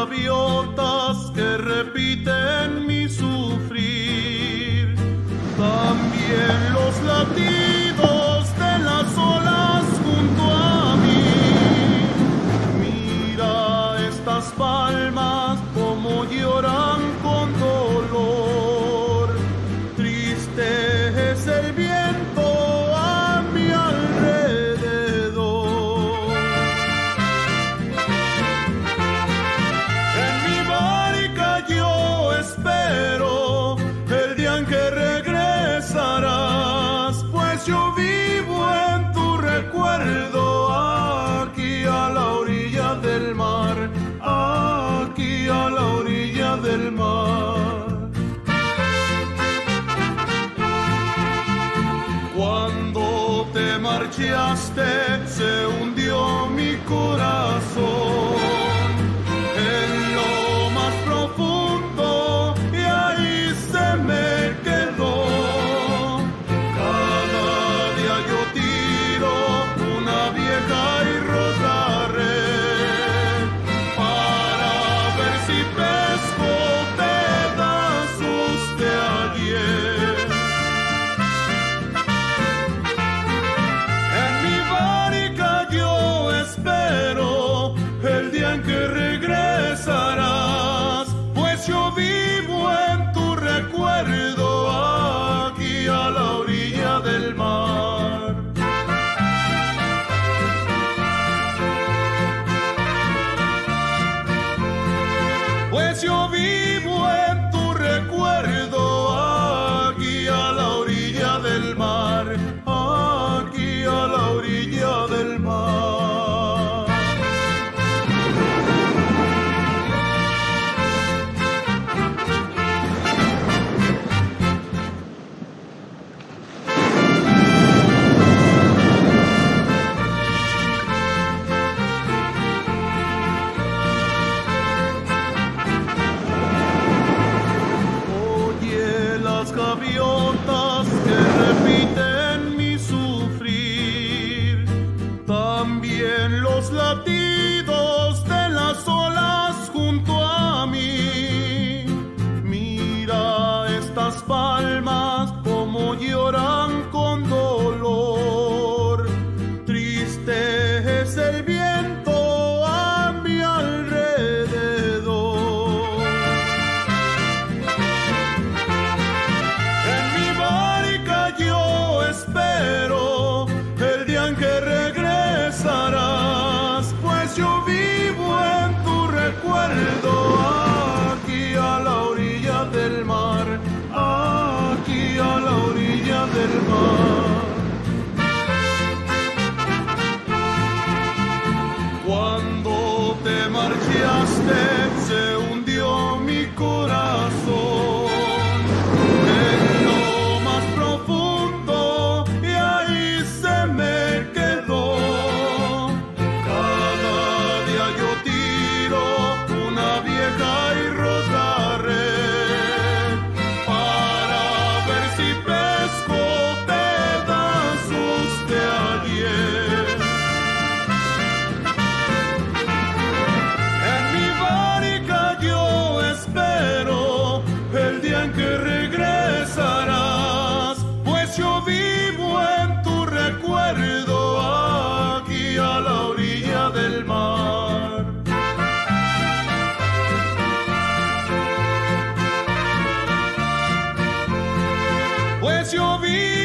gaviotas que repiten mi sufrir, también los latidos de las olas junto a mí. Mira estas palmas como lloran con dolor, triste es el viento a mi alrededor. En mi barca yo espero el día en que regresarás, pues yo vivo en tu recuerdo aquí a la orilla del mar, aquí a la orilla del mar. Cuando te marchaste se hundió mi corazón en lo más profundo y ahí se me quedó. Cada día yo tiro una vieja y rota red para ver si pesco pedazos de ayer. En mi barca yo espero el día en que regresarás, pues yo vivo en tu recuerdo aquí a la orilla del mar. Pues yo vivo en tu recuerdo aquí a la orilla del mar, aquí a la orilla del mar. Oye las gaviotas que repiten mi sufrir, también los latidos de las olas junto a mí. Mira estas palmas como lloran con dolor, triste es el viento a mi alrededor. En mi barca yo espero el día en que regresarás, pues yo vivo en tu recuerdo aquí a la orilla del mar, aquí a la orilla del mar. Cuando te marchaste se hundió mi corazón en lo más profundo y ahí se me quedó. Cada día yo tiro una vieja y rota red para ver si pesco pedazos de ayer. En mi barca yo espero el día en que regresarás, pues yo vivo en tu recuerdo aquí a la orilla del mar. Pues yo vivo